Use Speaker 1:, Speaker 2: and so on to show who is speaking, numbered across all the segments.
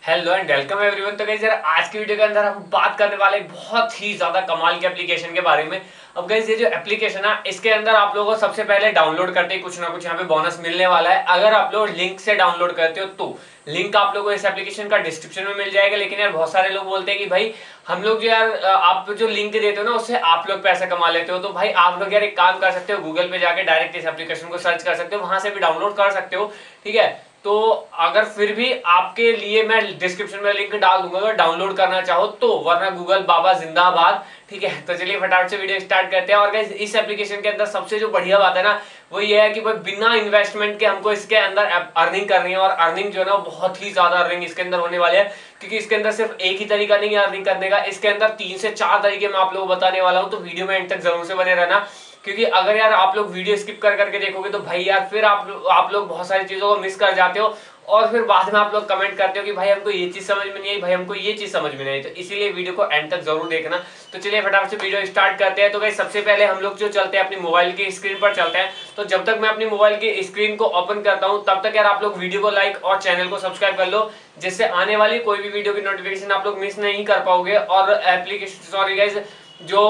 Speaker 1: Hello and welcome everyone. तो guys यार आज की वीडियो के अंदर हम बात करने वाले एक बहुत ही ज्यादा कमाल के एप्लीकेशन के बारे में। अब गाइस ये जो एप्लीकेशन है इसके अंदर आप लोगों को सबसे पहले डाउनलोड करते ही कुछ ना कुछ यहाँ पे बोनस मिलने वाला है। अगर आप लोग लिंक से डाउनलोड करते हो तो लिंक आप लोगों को इस एप्लीकेशन का डिस्क्रिप्शन में मिल जाएगा। लेकिन यार बहुत सारे लोग बोलते हैं कि भाई हम लोग जो यार आप जो लिंक देते हो ना उससे आप लोग पैसा कमा लेते हो। तो भाई आप लोग यार एक काम कर सकते हो, गूगल पे जाके डायरेक्ट इस एप्लीकेशन को सर्च कर सकते हो, वहां से भी डाउनलोड कर सकते हो। ठीक है, तो अगर फिर भी आपके लिए मैं डिस्क्रिप्शन में लिंक डाल दूंगा अगर डाउनलोड करना चाहो तो, वरना गूगल बाबा जिंदाबाद। ठीक है, तो चलिए फटाफट से वीडियो स्टार्ट करते हैं। और गाइस इस एप्लीकेशन के अंदर सबसे जो बढ़िया बात है ना वो ये है कि भाई बिना इन्वेस्टमेंट के हमको इसके अंदर अर्निंग करनी है। और अर्निंग जो है ना बहुत ही ज्यादा अर्निंग इसके अंदर होने वाले है, क्योंकि इसके अंदर सिर्फ एक ही तरीका नहीं है अर्निंग करने का, इसके अंदर 3 से 4 तरीके मैं आप लोगों को बताने वाला हूं। तो वीडियो में एंड तक जरूर से बने रहना, क्योंकि अगर यार आप लोग वीडियो स्किप कर करके देखोगे तो भाई यार फिर आप लोग बहुत सारी चीजों को मिस कर जाते हो और फिर बाद में आप लोग कमेंट करते हो कि भाई हमको ये चीज समझ में नहीं आई, भाई हमको ये चीज समझ में नहीं आई। तो इसीलिए वीडियो को एंड तक जरूर देखना। तो चलिए फटाफट से वीडियो स्टार्ट करते हैं। तो गाइस सबसे पहले हम लोग जो चलते हैं अपनी मोबाइल की स्क्रीन पर चलते हैं। तो जब तक मैं अपनी मोबाइल की स्क्रीन को ओपन करता हूं तब तक यार आप लोग वीडियो को लाइक और चैनल को सब्सक्राइब कर लो, जिससे आने वाली कोई भी वीडियो की नोटिफिकेशन आप लोग मिस नहीं कर पाओगे। और एप्लीकेशन सॉरी गाइस जो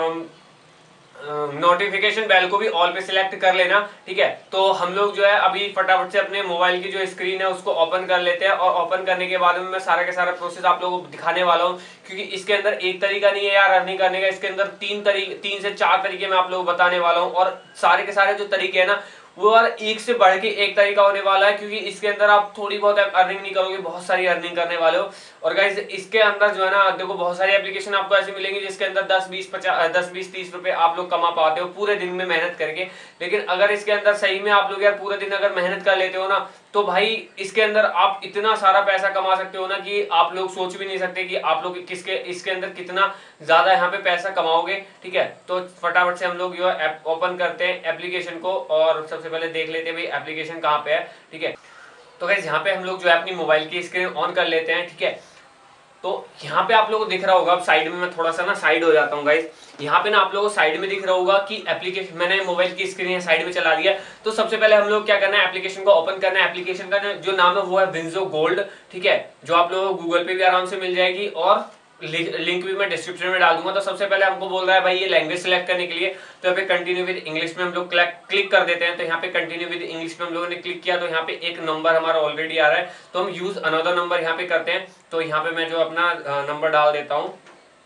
Speaker 1: नोटिफिकेशन बेल को भी ऑल पे सिलेक्ट कर लेना। ठीक है, तो हम लोग जो है अभी फटाफट से अपने मोबाइल की जो स्क्रीन है उसको ओपन कर लेते हैं। और ओपन करने के बाद में मैं सारा के सारा प्रोसेस आप लोगों को दिखाने वाला हूं, क्योंकि इसके अंदर एक तरीका नहीं है यार अर्निंग करने का, इसके अंदर 3 से 4 तरीके मैं आप लोगों को बताने वाला हूं। और सारे के सारे जो तरीके है ना वो यार एक से बढ़ के एक तरीका होने वाला है, क्योंकि इसके अंदर आप थोड़ी बहुत अर्निंग नहीं करोगे, बहुत सारी अर्निंग करने वाले हो। और गाइस इसके अंदर जो है ना देखो बहुत सारी एप्लीकेशन आपको ऐसे मिलेंगी जिसके अंदर 10 20 30 रुपए आप लोग कमा पाते हो पूरे दिन में मेहनत करके। लेकिन अगर इसके अंदर सही में आप लोग यार पूरे दिन अगर मेहनत कर लेते हो ना तो भाई इसके अंदर आप इतना सारा पैसा कमा सकते हो ना कि आप लोग सोच भी नहीं सकते कि आप लोग इसके अंदर कितना ज्यादा यहाँ पे पैसा कमाओगे। ठीक है, तो फटाफट से हम लोग जो है ओपन करते हैं एप्लीकेशन को और सबसे पहले देख लेते हैं भाई एप्लीकेशन कहाँ पे है। ठीक है, तो गाइस यहाँ पे हम लोग जो है अपनी मोबाइल की स्क्रीन ऑन कर लेते हैं। ठीक है, तो यहाँ पे आप लोगों को दिख रहा होगा, अब साइड में मैं थोड़ा सा ना साइड हो जाता हूँ गाइस। यहाँ पे ना आप लोगों को साइड में दिख रहा होगा कि एप्लीकेशन, मैंने मोबाइल की स्क्रीन साइड में चला दिया। तो सबसे पहले हम लोग क्या करना है, एप्लीकेशन को ओपन करना है। एप्लीकेशन का जो नाम है वो है विंजो गोल्ड। ठीक है, जो आप लोगों को गूगल पे भी आराम से मिल जाएगी और लिंक भी मैं डिस्क्रिप्शन में डाल दूंगा। तो सबसे पहले हमको बोल रहा है भाई ये लैंग्वेज सिलेक्ट करने के लिए, तो यहाँ पे कंटिन्यू विद इंग्लिश में हम लोग क्लिक कर देते हैं। तो यहाँ पे कंटिन्यू विद इंग्लिश में हम लोगों ने क्लिक किया तो यहाँ पे एक नंबर हमारा ऑलरेडी आ रहा है, तो हम यूज अनदर नंबर यहाँ पे करते हैं। तो यहाँ पे मैं जो अपना नंबर डाल देता हूँ।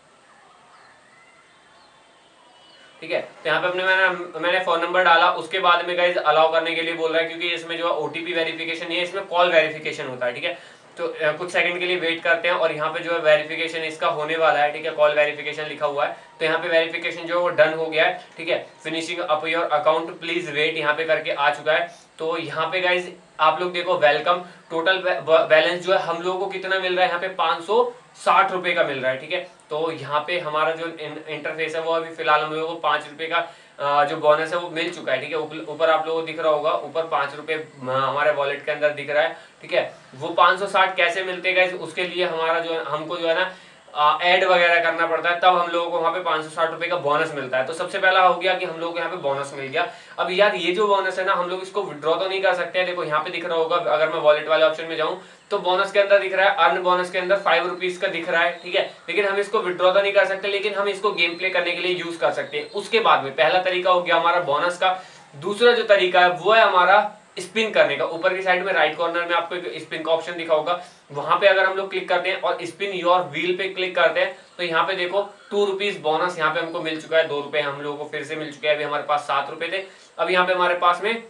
Speaker 1: ठीक है, तो यहाँ पे मैंने फोन नंबर डाला, उसके बाद में गाइस अलाउ करने के लिए बोल रहा है, क्योंकि इसमें जो ओटीपी वेरिफिकेशन नहीं है, इसमें कॉल वेरिफिकेशन होता है। ठीक है, तो कुछ सेकंड के लिए वेट करते हैं और यहाँ पे जो है वेरिफिकेशन इसका होने वाला है। ठीक है, कॉल वेरिफिकेशन लिखा हुआ है, तो यहाँ पे वेरिफिकेशन जो है वो डन हो गया है। ठीक है, finishing up your account please wait यहाँ पे करके आ चुका है। तो यहाँ पे गाइज आप लोग देखो वेलकम, टोटल बैलेंस जो है हम लोगों को कितना मिल रहा है, यहाँ पे 560 रुपए का मिल रहा है। ठीक है, तो यहाँ पे हमारा जो इंटरफेस है वो अभी फिलहाल हम लोगों को 5 रुपए का जो बोनस है वो मिल चुका है। ठीक है, ऊपर आप लोगों को दिख रहा होगा, ऊपर 5 रुपए हमारे वॉलेट के अंदर दिख रहा है। ठीक है, वो 560 कैसे मिलते हैं उसके लिए हमारा जो हमको जो है ना ऐड वगैरह करना पड़ता है, तब हम लोगों को वहाँ पे 560 रुपए का बोनस मिलता है। तो सबसे पहला हो गया कि हम लोग को यहाँ पे बोनस मिल गया। अब यार ये जो बोनस है ना हम लोग इसको विड्रॉ तो नहीं कर सकते हैं। देखो यहाँ पे दिख रहा होगा, अगर मैं वॉलेट वाले ऑप्शन में जाऊँ तो बोनस के अंदर दिख रहा है, अर्न बोनस के अंदर 5 रुपीज का दिख रहा है। ठीक है, लेकिन हम इसको विड्रॉ तो नहीं कर सकते, लेकिन हम इसको गेम प्ले करने के लिए यूज कर सकते हैं। उसके बाद में पहला तरीका हो गया हमारा बोनस का। दूसरा जो तरीका है वो है हमारा स्पिन करने का। ऊपर की साइड में राइट कॉर्नर में आपको एक स्पिन का ऑप्शन दिखा होगा, वहां पे अगर हम लोग क्लिक करते हैं और स्पिन योर व्हील पे क्लिक करते हैं तो यहाँ पे देखो 2 रुपीज बोनस यहाँ पे हमको मिल चुका है। 2 रुपए हम लोगों को फिर से मिल चुके हैं। अभी हमारे पास 7 रुपए थे, अब यहाँ पे हमारे पास में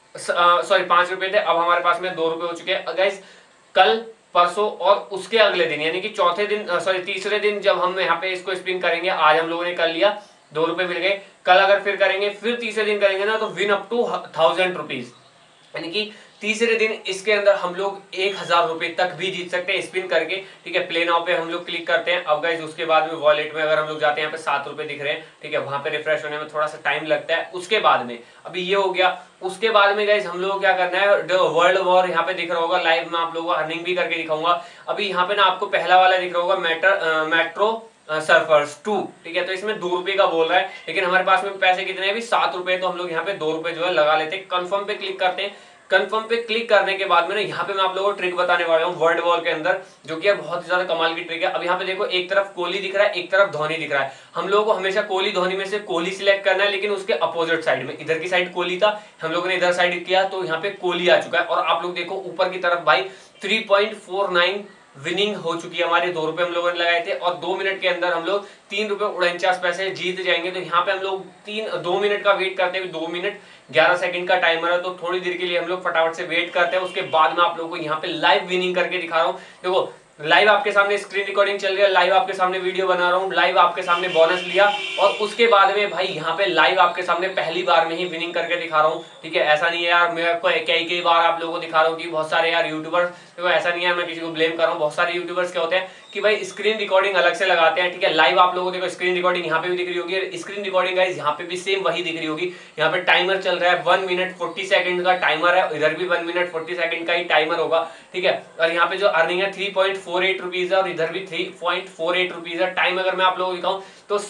Speaker 1: सॉरी 5 रुपए थे, अब हमारे पास में 2 रुपए हो चुके हैं। गाइस कल परसों और उसके अगले दिन यानी कि चौथे दिन सॉरी तीसरे दिन जब हम यहाँ पे इसको स्पिन करेंगे, आज हम लोगों ने कर लिया, 2 रुपए मिल गए। कल अगर फिर करेंगे, फिर तीसरे दिन करेंगे ना तो विन अप टू 1000 रुपीज, यानी कि तीसरे दिन इसके अंदर हम लोग 1000 रुपए तक भी जीत सकते हैं स्पिन करके। ठीक है, प्ले नाउ पे हम लोग क्लिक करते हैं। अब गाइस उसके बाद में वॉलेट में अगर हम लोग जाते हैं, यहाँ पे 7 रुपए दिख रहे हैं। ठीक है, वहां पे रिफ्रेश होने में थोड़ा सा टाइम लगता है। उसके बाद में अभी ये हो गया, उसके बाद में गाइस हम लोग को क्या करना है, वर्ल्ड वॉर यहाँ पे दिख रहा होगा, लाइव में आप लोगों को अर्निंग भी करके दिखाऊंगा। अभी यहाँ पे ना आपको पहला वाला दिख रहा होगा मेट्रो सर्फर्स 2। ठीक है, तो इसमें 2 रुपए का बोल रहा है, लेकिन हमारे पास में पैसे कितने हैं अभी 7 रुपए, तो हम लोग यहाँ पे 2 रुपए जो है लगा लेते हैं। कंफर्म पे क्लिक करते हैं। कंफर्म पे क्लिक करने के बाद में ना यहाँ पे मैं आप लोगों को ट्रिक बताने वाला हूँ वर्ल्ड वॉर के अंदर, जो कि यार बहुत ज्यादा कमाल की ट्रिक है। अब यहाँ पे देखो एक तरफ कोहली दिख रहा है, एक तरफ धोनी दिख रहा है। हम लोगों को हमेशा कोहली धोनी में से कोहली सिलेक्ट करना है, लेकिन उसके अपोजिट साइड में, इधर की साइड कोहली था, हम लोगों ने इधर साइड किया तो यहाँ पे कोहली आ चुका है। और आप लोग देखो ऊपर की तरफ भाई 3.49 विनिंग हो चुकी है हमारे। 2 रुपए हम लोगों ने लगाए थे और 2 मिनट के अंदर हम लोग 3 रुपए 49 पैसे जीत जाएंगे। तो यहाँ पे हम लोग 2 मिनट का वेट करते हैं। 2 मिनट 11 सेकंड का टाइमर है, तो थोड़ी देर के लिए हम लोग फटाफट से वेट करते हैं। उसके बाद में आप लोगों को यहाँ पे लाइव विनिंग करके दिखा रहा हूँ। देखो लाइव आपके सामने स्क्रीन रिकॉर्डिंग चल रही है, लाइव आपके सामने वीडियो बना रहा हूँ, लाइव आपके सामने बोनस लिया और उसके बाद में भाई यहाँ पे लाइव आपके सामने पहली बार में ही विनिंग करके दिखा रहा हूँ। ठीक है, ऐसा नहीं है यार मैं कई बार आप लोगों को दिखा रहा हूँ कि बहुत सारे यार यूट्यूबर्स, देखो ऐसा नहीं है मैं किसी को ब्लेम कर रहा हूँ। बहुत सारे यूट्यूबर्स क्या होते हैं कि भाई स्क्रीन रिकॉर्डिंग अलग से लगाते हैं। ठीक है, लाइव आप लोगों को देखो स्क्रीन रिकॉर्डिंग यहाँ पे भी दिख रही होगी, स्क्रीन रिकॉर्डिंग गाइस यहाँ पे भी सेम वही दिख रही होगी। यहाँ पे टाइमर चल रहा है, 1 मिनट 40 सेकंड का टाइमर है, इधर भी 1 मिनट 40 सेकंड का ही टाइमर होगा। ठीक है, और यहाँ पे जो अर्निंग है 3.48 रुपीज है और इधर भी 3.48 रुपीज है। टाइम अगर मैं आप लोगों को दिखाऊं तो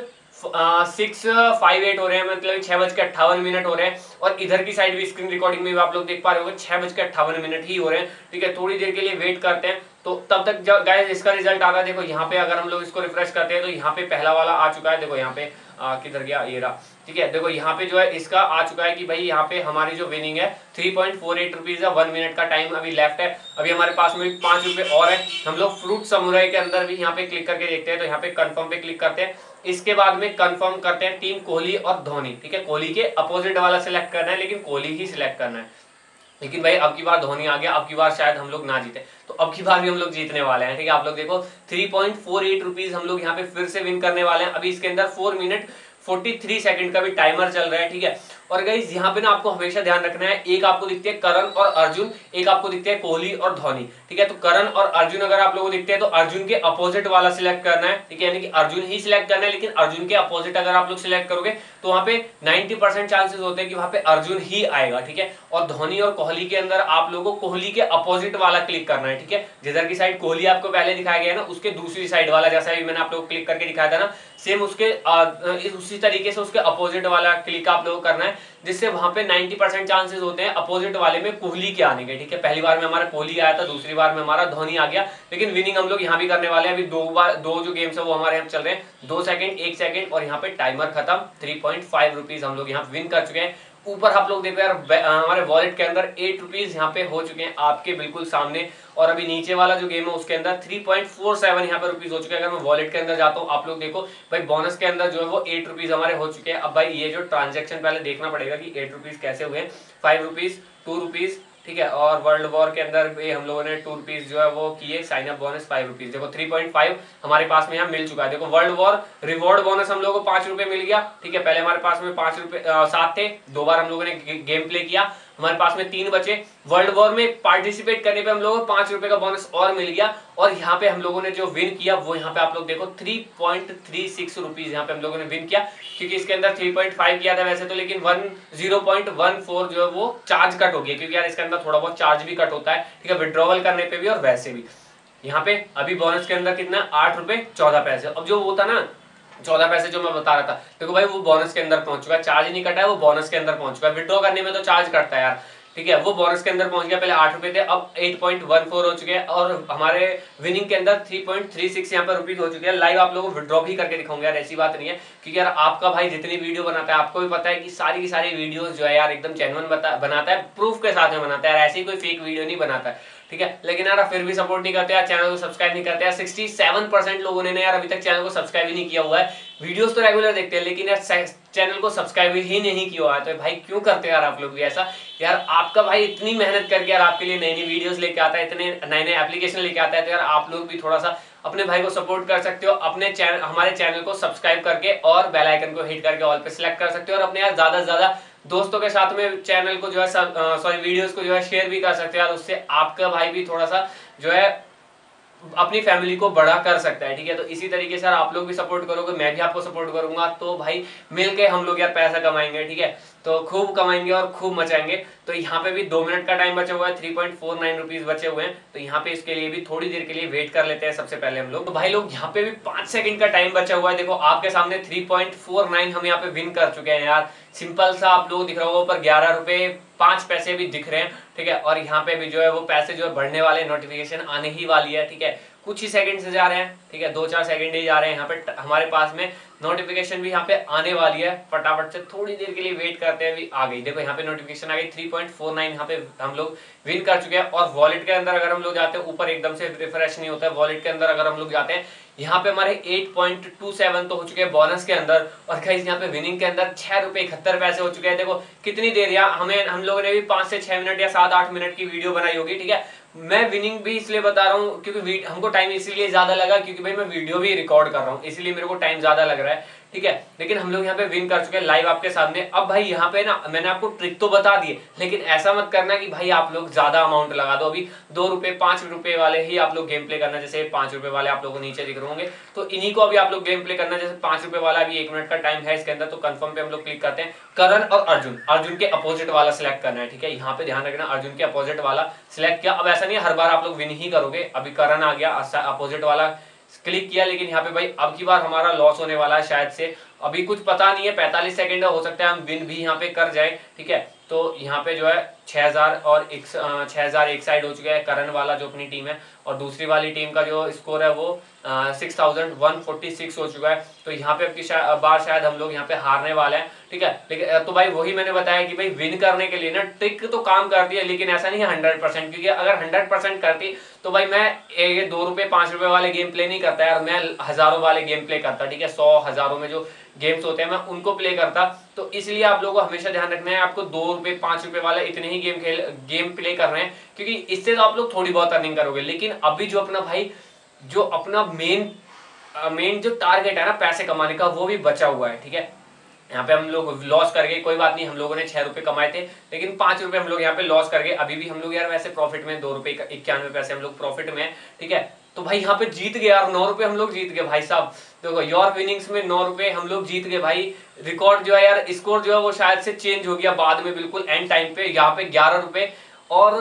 Speaker 1: 6:58 हो रहे हैं, मतलब 6:58 हो रहे हैं। और इधर की साइड भी स्क्रीन रिकॉर्डिंग में भी आप लोग देख पा रहे होंगे 6:58 ही हो रहे हैं। ठीक है, थोड़ी देर के लिए वेट करते हैं तो तब तक गाइस इसका रिजल्ट आ रहा है। देखो यहाँ पे अगर हम लोग इसको रिफ्रेश करते हैं तो यहाँ पे पहला वाला आ चुका है। देखो यहाँ पे किधर गया, ये रहा। ठीक है, देखो यहाँ पे जो है इसका आ चुका है कि भाई यहाँ पे हमारी जो विनिंग है 3.48 रुपीज है। 1 मिनट का टाइम अभी लेफ्ट है, अभी हमारे पास में 5 रुपए और है। हम लोग फ्रूट समुराई के अंदर भी यहाँ पे क्लिक करके देखते हैं, तो यहाँ पे कंफर्म पे क्लिक करते हैं। इसके बाद में कंफर्म करते हैं टीम कोहली और धोनी। ठीक है, कोहली के अपोजिट वाला सिलेक्ट करना है, लेकिन कोहली ही सिलेक्ट करना है। लेकिन भाई अब की बार धोनी आ गया, अब की बार शायद हम लोग ना जीते, तो अब की बार भी हम लोग जीतने वाले हैं। ठीक है, आप लोग देखो 3.48 रुपीज हम लोग यहाँ पे फिर से विन करने वाले हैं। अभी इसके अंदर 4 मिनट 43 सेकंड का भी टाइमर चल रहा है। ठीक है, और गाइस यहाँ पे ना आपको हमेशा ध्यान रखना है, एक आपको दिखते हैं करण और अर्जुन, एक आपको दिखते हैं कोहली और धोनी। ठीक है, तो करण और अर्जुन अगर आप लोगों को दिखते हैं तो अर्जुन के अपोजिट वाला सिलेक्ट करना है। ठीक है, यानी कि अर्जुन ही सिलेक्ट करना है, लेकिन अर्जुन के अपोजिट अगर आप लोग सिलेक्ट करोगे तो वहां पे 90% चांसेस होते हैं कि वहां पे अर्जुन ही आएगा। ठीक है, और धोनी और कोहली के अंदर आप लोगों को कोहली के अपोजिट वाला क्लिक करना है। ठीक है, जिधर की साइड कोहली आपको पहले दिखाया गया ना, उसके दूसरी साइड वाला, जैसा भी मैंने आप लोग को क्लिक करके दिखाया था ना, सेम उसके उसी तरीके से उसके अपोजिट वाला क्लिक आप लोगों को करना है, जिससे वहां पे 90% चांसेस होते हैं अपोजिट वाले में कोहली के आने के। ठीक है, पहली बार में हमारा कोहली आया था, दूसरी बार में हमारा धोनी आ गया, लेकिन विनिंग हम लोग यहाँ भी करने वाले हैं। अभी दो जो गेम्स है वो हमारे यहाँ चल रहे हैं, 2 सेकंड 1 सेकंड और यहाँ पे टाइमर खत्म। 3.5 रुपीज हम लोग यहाँ विन कर चुके हैं। ऊपर आप लोग देखो यार हमारे वॉलेट के अंदर 8 रुपीज यहाँ पे हो चुके हैं आपके बिल्कुल सामने। और अभी नीचे वाला जो गेम है उसके अंदर 3.47 यहाँ पे रुपीज हो चुके हैं। अगर मैं वॉलेट के अंदर जाता हूँ, आप लोग देखो भाई बोनस के अंदर जो है वो 8 रुपीज हमारे हो चुके हैं। अब भाई ये जो ट्रांजेक्शन पहले देखना पड़ेगा कि 8 रुपीज कैसे हुए। 5 रुपीज, 2 रुपीज, ठीक है, और वर्ल्ड वॉर के अंदर भी हम लोगों ने 2 रुपीज जो है वो किए, साइन अप बोनस 5 रुपीज। देखो 3.5 हमारे पास में यहाँ मिल चुका है। देखो वर्ल्ड वॉर रिवॉर्ड बोनस हम लोगों को 5 रुपए मिल गया। ठीक है, पहले हमारे पास में 5 रुपए 7 थे, 2 बार हम लोगों ने गेम प्ले किया, हमारे पास में 3 बचे। वर्ल्ड वॉर में पार्टिसिपेट करने पे हम लोगों को 5 रुपए का बोनस और मिल गया। और यहाँ पे हम लोगों ने जो विन किया वो यहाँ पे आप लोग देखो 3.36 रुपीज यहाँ पे हम लोगों ने विन किया, क्योंकि इसके अंदर 3.5 किया था वैसे तो, लेकिन 0.14 जो है वो चार्ज कट हो गया, क्योंकि यार इसके अंदर थोड़ा बहुत चार्ज भी कट होता है। ठीक है, विड्रॉवल करने पे भी और वैसे भी। यहाँ पे अभी बोनस के अंदर कितना 8 रुपए 14 पैसे। अब जो वो था ना 14 पैसे जो मैं बता रहा था, देखो भाई वो बोनस के अंदर पहुंच चुका है, चार्ज नहीं कटा है, वो बोनस के अंदर पहुंच चुका है। विड्रॉ करने में तो चार्ज कटता है यार। ठीक है, वो बोनस के अंदर पहुंच गया, पहले 8 रुपए थे, अब 8.14 हो चुके हैं। और हमारे विनिंग के अंदर 3.36 यहाँ पर रुपीज हो चुके हैं। लाइव आप लोगों को विड्रॉ भी करके दिखाऊंगा यार, ऐसी बात नहीं है, क्योंकि यार आपका भाई जितनी वीडियो बनाता है आपको भी पता है कि सारी की सारी वीडियोस जो है यार एकदम जेन्युइन बनाता है, प्रूफ के साथ में बनाता है यार, ऐसी कोई फेक वीडियो नहीं बनाता है। ठीक है, लेकिन यार फिर भी सपोर्ट नहीं करते यार, चैनल को सब्सक्राइब नहीं करते यार। 67% लोगों ने यार अभी तक चैनल को सब्सक्राइब ही नहीं किया हुआ है। वीडियोस तो रेगुलर देखते हैं, लेकिन यार चैनल को सब्सक्राइब ही नहीं किया हुआ है। तो भाई क्यों करते हैं यार आप लोग भी ऐसा? यार आपका भाई इतनी मेहनत करके यार आपके लिए नई नई वीडियोस लेके आता है, इतने नए नए एप्लीकेशन लेके आता है, तो यार आप लोग भी थोड़ा सा अपने भाई को सपोर्ट कर सकते हो। अपने चैनल, हमारे चैनल को सब्सक्राइब करके और बेल आइकन को हिट करके ऑल पे सिलेक्ट कर सकते हो, और अपने यार ज्यादा से ज्यादा दोस्तों के साथ में चैनल को जो है सॉरी वीडियोस को जो है शेयर भी कर सकते हो यार। उससे आपका भाई भी थोड़ा सा जो है अपनी फैमिली को बड़ा कर सकता है। ठीक है, तो इसी तरीके से आप लोग भी सपोर्ट करोगे, मैं भी आपको सपोर्ट करूंगा, तो भाई मिलके हम लोग यार पैसा कमाएंगे। ठीक है, तो खूब कमाएंगे और खूब मचाएंगे। तो यहाँ पे भी 2 मिनट का टाइम बचा हुआ है, 3.49 रुपीज बचे हुए हैं। तो यहाँ पे इसके लिए भी थोड़ी देर के लिए वेट कर लेते हैं सबसे पहले हम लोग। तो भाई लोग यहाँ पे भी 5 सेकंड का टाइम बचा हुआ है। देखो आपके सामने 3.49 हम यहाँ पे विन कर चुके हैं यार। सिंपल सा आप लोग दिख रहा होगा ऊपर 11 रुपए 5 पैसे भी दिख रहे हैं, ठीक है। और यहाँ पे भी जो है वो पैसे जो है बढ़ने वाले, नोटिफिकेशन आने ही वाली है, ठीक है। कुछ ही सेकंड से जा रहे हैं, ठीक है, 2-4 सेकंड ही जा रहे हैं। यहाँ पे हमारे पास में नोटिफिकेशन भी यहाँ पे आने वाली है। फटाफट से थोड़ी देर के लिए वेट करते हैं, अभी आ गई। देखो यहाँ पे नोटिफिकेशन आ गई, 3.49 यहाँ पे हम लोग विन कर चुके हैं। और वॉलेट के अंदर अगर हम लोग जाते हैं, ऊपर एकदम से रिफ्रेश नहीं होता है। वॉलेट के अंदर अगर हम लोग जाते हैं, यहाँ पे हमारे 8.27 तो हो चुके हैं बोनस के अंदर। और गाइस यहाँ पे विनिंग के अंदर 6 रुपए 71 पैसे हो चुके हैं। देखो कितनी देर, या हम लोगों ने भी 5 से 6 मिनट या 7-8 मिनट की वीडियो बनाई होगी, ठीक है। मैं विनिंग भी इसलिए बता रहा हूँ क्योंकि हमको टाइम इसीलिए ज्यादा लगा क्योंकि भाई मैं वीडियो भी रिकॉर्ड कर रहा हूँ, इसलिए मेरे को टाइम ज्यादा लग रहा है, ठीक है। लेकिन हम लोग यहाँ पे विन कर चुके हैं लाइव आपके सामने। अब भाई यहाँ पे ना मैंने आपको ट्रिक तो बता दी है, लेकिन ऐसा मत करना कि भाई आप लोग ज्यादा अमाउंट लगा दो। अभी 2 रुपए 5 रुपए वाले ही आप लोग गेम प्ले करना। जैसे 5 रुपए वाले आप लोगों को नीचे दिख रहे होंगे, तो इन्हीं को अभी आप लोग गेम प्ले करना। जैसे 5 रुपए वाला अभी 1 मिनट का टाइम है इसके अंदर, तो कंफर्म पे हम लोग क्लिक करते हैं। करण और अर्जुन के अपोजिट वाला सिलेक्ट करना है, ठीक है। यहाँ पे ध्यान रखना, अर्जुन के अपोजिट वाला सिलेक्ट किया। अब ऐसा नहीं है हर बार आप लोग विन ही करोगे। अभी करण आ गया, अपोजिट वाला क्लिक किया, लेकिन यहाँ पे भाई अब की बार हमारा लॉस होने वाला है शायद से। अभी कुछ पता नहीं है, 45 सेकंड हो सकता है हम विन भी यहाँ पे कर जाए, ठीक है। तो यहाँ पे जो है 6000 एक साइड हो चुका है करण वाला जो अपनी टीम है, और दूसरी वाली टीम का जो स्कोर है वो 6146 हो चुका है। तो यहाँ पे अब की बार शायद हम लोग यहाँ पे हारने वाले हैं, ठीक है। लेकिन तो भाई वही मैंने बताया कि भाई विन करने के लिए ना ट्रिक तो काम करती है, लेकिन ऐसा नहीं है 100%, क्योंकि अगर 100% करती तो भाई मैं ये 2 रुपए 5 रुपए वाले गेम प्ले नहीं करता यार, मैं हजारों वाले गेम प्ले करता, ठीक है। 100 हजारों में जो गेम्स होते हैं मैं उनको प्ले करता। तो इसलिए आप लोगों को हमेशा ध्यान रखना है, आपको 2 रुपए 5 रुपए वाले इतने ही गेम प्ले कर रहे हैं, क्योंकि इससे तो आप लोग थोड़ी बहुत अर्निंग करोगे। लेकिन अभी जो अपना भाई जो अपना मेन जो टारगेट है ना पैसे कमाने का, वो भी बचा हुआ है, ठीक है। यहाँ पे हम लोग लॉस कर गए, कोई बात नहीं, हम लोगों ने 6 रुपए कमाए थे, लेकिन 5 रुपए हम लोग यहाँ पे लॉस कर गए। अभी भी हम लोग यार वैसे प्रॉफिट में 2 रुपए 91 पैसे हम लोग प्रॉफिट में, ठीक है। तो भाई यहाँ पे जीत गए यार, 9 रुपए हम लोग जीत गए भाई साहब। देखो योर विनिंग्स में 9 रुपए हम लोग जीत गए भाई। रिकॉर्ड जो है यार, स्कोर जो है वो शायद से चेंज हो गया बाद में, बिल्कुल एंड टाइम पे। यहाँ पे 11 रुपए और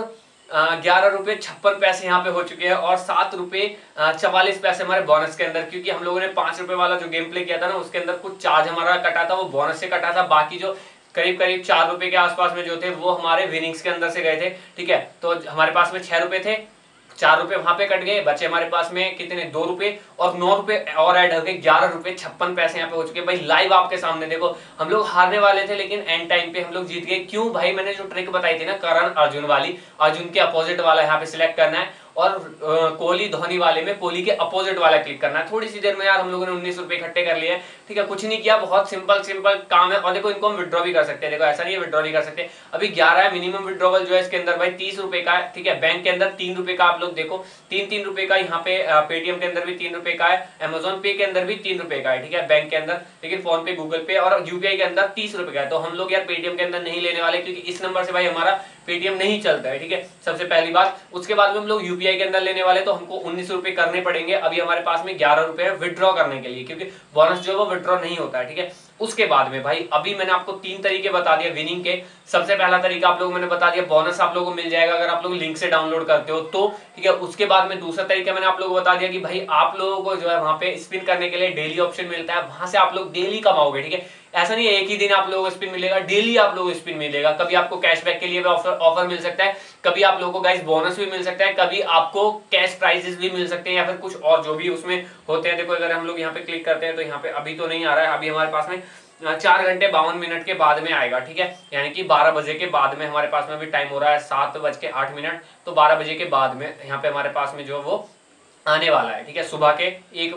Speaker 1: 11 रुपए 56 पैसे यहाँ पे हो चुके हैं, और 7 रुपए 44 पैसे हमारे बोनस के अंदर, क्योंकि हम लोगों ने 5 रुपए वाला जो गेम प्ले किया था ना, उसके अंदर कुछ चार्ज हमारा कटा था, वो बोनस से कटा था। बाकी जो करीब 4 रुपए के आसपास में जो थे वो हमारे विनिंग्स के अंदर से गए थे, ठीक है। तो हमारे पास में 6 रुपए थे, 4 रुपए वहां पे कट गए, बचे हमारे पास में कितने 2 रुपए, और 9 रुपए और ऐड हो गए, 11 रुपए 56 पैसे यहाँ पे हो चुके भाई लाइव आपके सामने। देखो हम लोग हारने वाले थे, लेकिन एंड टाइम पे हम लोग जीत गए। क्यों भाई? मैंने जो ट्रिक बताई थी ना करण अर्जुन वाली, अर्जुन के अपोजिट वाला यहाँ पे सिलेक्ट करना है, और कोहली धोनी वाले में कोहली के अपोजिट वाला क्लिक करना है। थोड़ी सी देर में यार हम लोगों ने 19 रुपए इकट्ठे कर लिए, ठीक है। कुछ नहीं किया, बहुत सिंपल काम है। और देखो इनको हम विड्रॉ भी कर सकते हैं, देखो ऐसा नहीं है विड्रॉ नहीं कर सकते। अभी 11 है, मिनिमम विड्रॉवल जो है इसके अंदर भाई 30 रुपए का है, ठीक है। बैंक के अंदर 3 रुपए का, आप लोग देखो 3 रुपए का यहाँ पे, पेटीएम के अंदर भी 3 रुपए का है, अमेजोन पे के अंदर भी 3 रुपए का है, ठीक है, बैंक के अंदर। लेकिन फोन पे, गूगल पे और यूपीआई के अंदर 30 रुपए का है। तो हम लोग यार पेटीएम के अंदर नहीं लेने वाले, क्योंकि इस नंबर से भाई हमारा पेटीएम नहीं चलता है, ठीक है, सबसे पहली बात। उसके बाद में हम लोग यूपीआई के अंदर लेने वाले, तो हमको 19 रुपए करने पड़ेंगे। अभी हमारे पास में 11 रुपए है विड्रॉ करने के लिए, क्योंकि बोनस जो है वो विड्रॉ नहीं होता है, ठीक है। उसके बाद में भाई अभी मैंने आपको 3 तरीके बता दिए विनिंग के। सबसे पहला तरीका आप लोगों को मैंने बता दिया, बोनस आप लोगों को मिल जाएगा अगर आप लोग लिंक से डाउनलोड करते हो तो, ठीक है। उसके बाद में दूसरा तरीका मैंने आप लोगों को बता दिया कि भाई आप लोगों को जो है वहां पे स्पिन करने के लिए डेली ऑप्शन मिलता है, वहां से आप लोग डेली कमाओगे, ठीक है। ऐसा नहीं है एक ही दिन आप लोगों को स्पिन मिलेगा, डेली आप लोगों को स्पिन मिलेगा। कभी आपको कैशबैक के लिए भी ऑफर मिल सकता है, कभी आप लोगों को गाइस बोनस भी मिल सकता है, कभी आपको कैश प्राइजेस भी मिल सकते हैं, या फिर कुछ और जो भी उसमें होते हैं। देखो अगर हम लोग यहाँ पे क्लिक करते हैं तो यहाँ पे अभी तो नहीं आ रहा है, अभी हमारे पास में 4 घंटे 52 मिनट के बाद में आएगा, ठीक है। यानी कि 12 बजे के बाद में हमारे पास में भी टाइम हो रहा है 7:08, तो 12 बजे के बाद में यहाँ पे हमारे पास में जो वो आने वाला है, ठीक है। सुबह के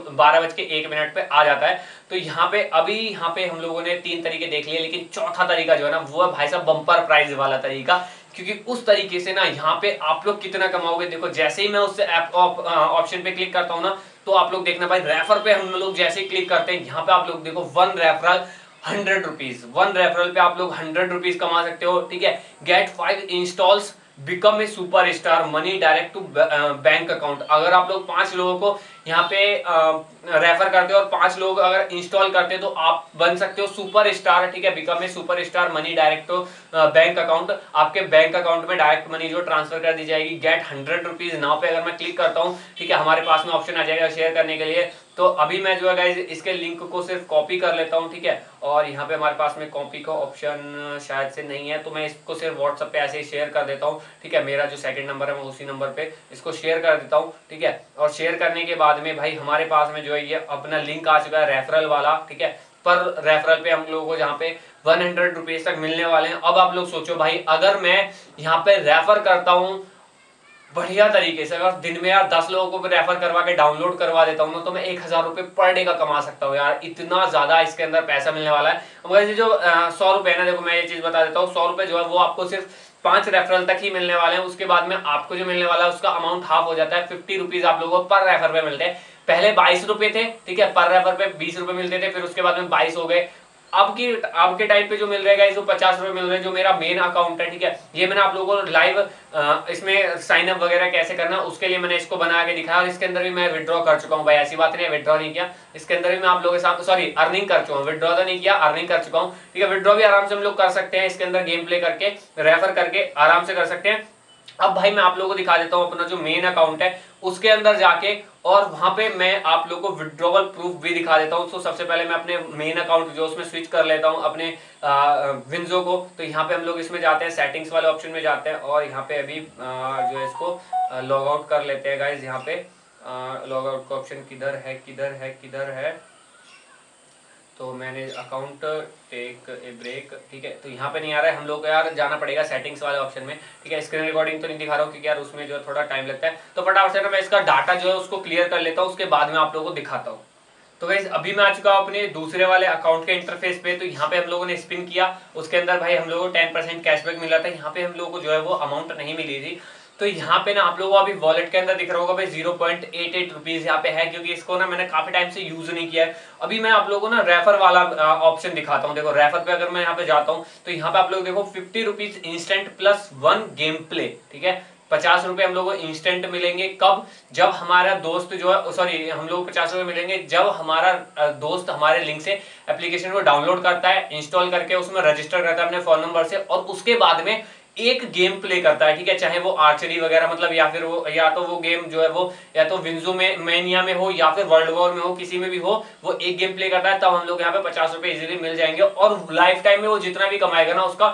Speaker 1: 12:01 पे आ जाता है। तो यहाँ पे अभी यहाँ पे हम लोगों ने 3 तरीके देख लिए, लेकिन चौथा तरीका जो है ना वो है भाई साहब बम्पर प्राइज वाला तरीका, क्योंकि उस तरीके से ना यहाँ पे आप लोग कितना कमाओगे। देखो जैसे ही मैं उस ऑप्शन पे क्लिक करता हूँ ना, तो आप लोग देखना भाई रेफर पे हम लोग जैसे ही क्लिक करते हैं, यहाँ पे आप लोग देखो 1 रेफरल 100 रुपीज, 1 रेफरल पे आप लोग 100 रुपीज कमा सकते हो, ठीक है। Get 5 installs become a super star money direct to bank account. अगर आप लोग 5 लोगों को यहाँ पे रेफर करते हो और 5 लोग अगर इंस्टॉल करते हो तो आप बन सकते हो सुपर स्टार, ठीक है। Become a super star money direct to bank account. आपके बैंक अकाउंट में डायरेक्ट मनी जो ट्रांसफर कर दी जाएगी। गेट 100 रुपीज नाउ पे अगर मैं क्लिक करता हूँ, ठीक है, हमारे पास में ऑप्शन आ जाएगा शेयर करने के लिए। तो अभी मैं जो है गाइस इसके लिंक को सिर्फ कॉपी कर लेता हूँ, ठीक है। और यहाँ पे हमारे पास में कॉपी का ऑप्शन शायद से नहीं है, तो मैं इसको सिर्फ व्हाट्सएप पे ऐसे ही शेयर कर देता हूँ, ठीक है। मेरा जो सेकंड नंबर है मैं उसी नंबर पे इसको शेयर कर देता हूँ, ठीक है। और शेयर करने के बाद में भाई हमारे पास में जो है ये अपना लिंक आ चुका है रेफरल वाला, ठीक है। पर रेफरल पे हम लोगों को जहाँ पे 100 रुपीज तक मिलने वाले हैं। अब आप लोग सोचो भाई, अगर मैं यहाँ पे रेफर करता हूँ बढ़िया तरीके से, अगर दिन में यार 10 लोगों को भी रेफर करवा के डाउनलोड करवा देता हूँ ना, तो मैं 1000 रुपए पर डे का कमा सकता हूँ यार। इतना ज्यादा इसके अंदर पैसा मिलने वाला है। मगर ये जो 100 रुपए ना, देखो मैं ये चीज बता देता हूँ, 100 रुपए जो है वो आपको सिर्फ 5 रेफरल तक ही मिलने वाले हैं। उसके बाद में आपको जो मिलने वाला है उसका अमाउंट हाफ हो जाता है। 50 रुपीज आप लोगों को पर रेफर पे मिलते हैं। पहले 22 रुपए थे, ठीक है, पर रेफर पे 20 रुपए मिलते थे, फिर उसके बाद में 22 हो गए। अब के टाइम पे जो मिल रहा है वो 50 रुपए मिल रहे हैं। जो मेरा मेन अकाउंट है, ठीक है, ये मैंने आप लोगों को लाइव इसमें साइन अप वगैरह कैसे करना उसके लिए मैंने इसको बना के दिखाया। और इसके अंदर भी मैं विड्रॉ कर चुका हूँ भाई, ऐसी बात नहीं है विड्रॉ नहीं किया। इसके अंदर भी मैं आप लोगों के साथ सॉरी अर्निंग कर चुका हूँ, विड्रॉ तो नहीं किया, अर्निंग कर चुका हूँ, ठीक है। विड्रॉ भी आराम से हम लोग कर सकते हैं, इसके अंदर गेम प्ले करके रेफर करके आराम से कर सकते हैं। अब भाई मैं आप लोगों को दिखा देता हूं अपना जो मेन अकाउंट है उसके अंदर जाके, और वहां पे मैं आप लोगों को विड्रॉवल प्रूफ भी दिखा देता हूं। तो सबसे पहले मैं अपने मेन अकाउंट जो उसमें स्विच कर लेता हूं अपने विंजो को। तो यहाँ पे हम लोग इसमें जाते हैं, सेटिंग्स वाले ऑप्शन में जाते हैं, और यहाँ पे अभी जो है इसको लॉग आउट कर लेते हैं गाइज। यहाँ पे लॉग आउट का ऑप्शन किधर है। तो मैंने अकाउंट टेक ए ब्रेक, ठीक है। तो यहाँ पे नहीं आ रहा है, हम लोग को यार जाना पड़ेगा सेटिंग्स वाले ऑप्शन में, ठीक है। स्क्रीन रिकॉर्डिंग तो नहीं दिखा रहा हूँ क्योंकि यार उसमें जो है थोड़ा टाइम लगता है। तो फटाफट से मैं इसका डाटा जो है उसको क्लियर कर लेता हूँ, उसके बाद में आप लोगों को दिखाता हूँ। तो गाइस अभी मैं आ चुका हूँ अपने दूसरे वाले अकाउंट के इंटरफेस पे। तो यहाँ पे हम लोगों ने स्पिन किया, उसके अंदर भाई हम लोगों को 10% कैशबैक मिला था। यहाँ पे हम लोगों को जो है वो अमाउंट नहीं मिली थी। तो यहाँ पे ना आप लोगों को अभी वॉलेट के अंदर दिख रहा होगा भाई 0.88 रुपीज यहाँ पे है, क्योंकि इसको ना मैंने काफी टाइम से यूज नहीं किया है। अभी मैं आप लोगों को ना रेफर वाला ऑप्शन दिखाता हूँ। देखो रेफर पे अगर मैं यहाँ पे जाता हूँ तो यहाँ पे आप लोग देखो 50 rupees instant plus 1 game play, ठीक है। 50 रुपए हम लोग को इंस्टेंट मिलेंगे। कब? जब हमारा दोस्त जो है सॉरी हम लोग 50 रुपए मिलेंगे जब हमारा दोस्त हमारे लिंक से एप्लीकेशन को डाउनलोड करता है, इंस्टॉल करके उसमें रजिस्टर करता है अपने फोन नंबर से, और उसके बाद में एक गेम प्ले करता है, ठीक है। चाहे वो आर्चरी वगैरह मतलब या फिर वो या तो वो गेम जो है वो या तो विंजो में मैनिया में हो या फिर वर्ल्ड वॉर में हो, किसी में भी हो, वो एक गेम प्ले करता है। तब हम लोग यहाँ पे 50 रुपए इजीली मिल जाएंगे। और लाइफ टाइम में वो जितना भी कमाएगा ना उसका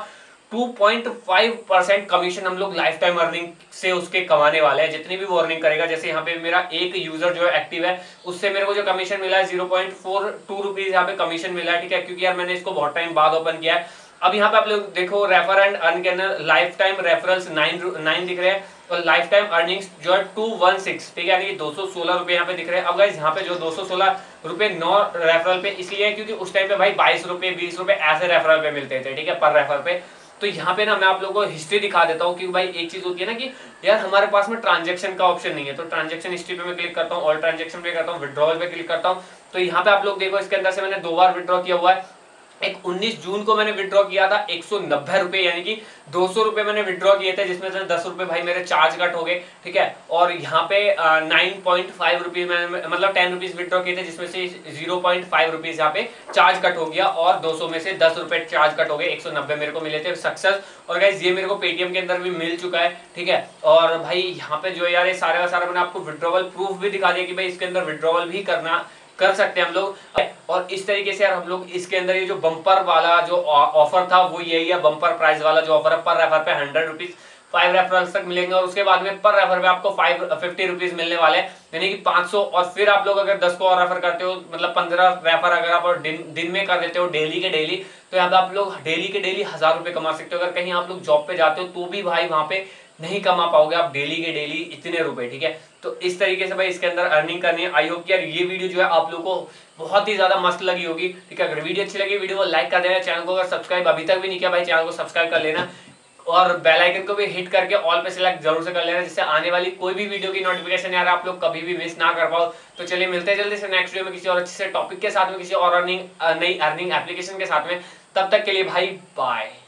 Speaker 1: 2.5% कमीशन हम लोग लाइफ टाइम अर्निंग से उसके कमाने वाले हैं, जितनी भी वो अर्निंग करेगा। जैसे यहाँ पे मेरा एक यूजर जो है एक्टिव है, उससे मेरे को जो कमीशन मिला है 0.42 रुपीज यहाँ पे कमीशन मिला है, ठीक है। क्योंकि यार मैंने इसको बहुत टाइम बाद ओपन किया है। अब यहाँ पे आप लोग देखो रेफर एंड अर्न के अंदर लाइफ टाइम रेफरल्स 9 दिख रहे हैं, और लाइफ टाइम अर्निंग्स जो है 216, ठीक है, यानी कि 216 रुपए यहाँ पे दिख रहे हैं। अब गाइस यहाँ पे जो 216 रुपए 9 रेफरल पे इसलिए है क्योंकि उस टाइम पे भाई 22 रुपए 20 रुपए ऐसे रेफरल पे मिलते थे, ठीक है, पर रेफर पे। तो यहाँ पे ना मैं आप लोगों को हिस्ट्री दिखा देता हूँ, क्योंकि भाई एक चीज होती है ना कि यार हमारे पास में ट्रांजैक्शन का ऑप्शन नहीं है। तो ट्रांजैक्शन हिस्ट्री पे मैं क्लिक करता हूँ, ऑल ट्रांजैक्शन पे करता हूँ, विड्रॉल पे क्लिक करता हूँ। तो यहाँ पे आप लोग देखो इसके अंदर से मैंने 2 बार विड्रॉ किया हुआ है। एक 19 जून को मैंने विड्रॉ किया था 190 रुपए, यानी कि 200 रुपए मैंने विड्रॉ किए थे, जिसमें से 10 रुपए भाई मेरे चार्ज कट हो गए, ठीक है। और यहाँ पे 9.5 रुपीज मैंने मतलब 10 रुपीज विड्रॉ किए थे, जिसमें से 0.5 रुपीज यहाँ पे चार्ज कट हो गया, और 200 में से 10 रुपए चार्ज कट हो गए, 190 मेरे को मिले थे सक्सेस। और गाइस ये मेरे को पेटीएम के अंदर भी मिल चुका है, ठीक है। और भाई यहाँ पे जो यार ये सारा का सारा मैंने आपको विड्रॉवल प्रूफ भी दिखा दिया कि भाई इसके अंदर विड्रॉवल भी कर सकते हैं हम लोग। और इस तरीके से यार हम लोग इसके अंदर ये जो बम्पर वाला जो ऑफर था वो यही है, बम्पर प्राइस वाला जो ऑफर है, पर रेफर पे 100 रुपीज 5 रेफरल्स तक मिलेंगे, और उसके बाद में पर रेफर पे आपको 50 रुपीज मिलने वाले हैं, यानी कि 500। और फिर आप लोग अगर 10 को और रेफर करते हो, मतलब 15 रेफर अगर आप दिन में कर देते हो डेली के डेली, तो यहाँ पे आप लोग डेली के डेली 1000 रुपए कमा सकते हो। अगर कहीं आप लोग जॉब पे जाते हो तो भी भाई वहां पे नहीं कमा पाओगे आप डेली के डेली इतने रुपए, ठीक है। तो इस तरीके से भाई इसके अंदर अर्निंग करनी है। आई होप यार ये वीडियो जो है आप लोगों को बहुत ही ज्यादा मस्त लगी होगी, ठीक है। अगर वीडियो अच्छी लगी वीडियो को लाइक कर देना, चैनल को अगर सब्सक्राइब अभी तक भी नहीं किया भाई चैनल को सब्सक्राइब कर लेना, और बेल आइकन को भी हिट करके ऑल पे सिलेक्ट जरूर से कर लेना, जिससे आने वाली कोई भी वीडियो की नोटिफिकेशन यार आप लोग कभी भी मिस ना कर पाओ। तो चलिए मिलते हैं जल्दी से नेक्स्ट वीडियो में किसी और अच्छे से टॉपिक के साथ में, किसी और नई अर्निंग एप्लीकेशन के साथ में। तब तक के लिए भाई बाय।